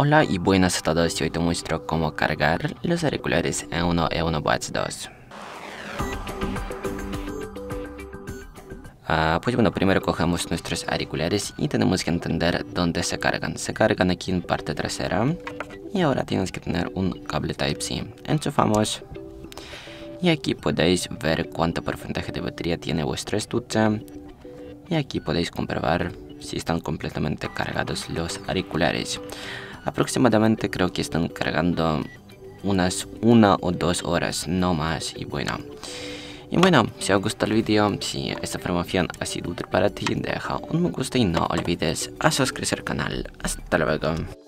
Hola y buenas a todos, y hoy te muestro cómo cargar los auriculares E1 Buds 2. Pues bueno, primero cogemos nuestros auriculares y tenemos que entender dónde se cargan. Se cargan aquí en parte trasera y ahora tienes que tener un cable Type-C. Enchufamos y aquí podéis ver cuánto porcentaje de batería tiene vuestro estuche y aquí podéis comprobar si están completamente cargados los auriculares. Aproximadamente creo que están cargando unas 1 o 2 horas, no más. Y bueno, si os gustó el vídeo, si esta información ha sido útil para ti, deja un me gusta y no olvides a suscribirse al canal. Hasta luego.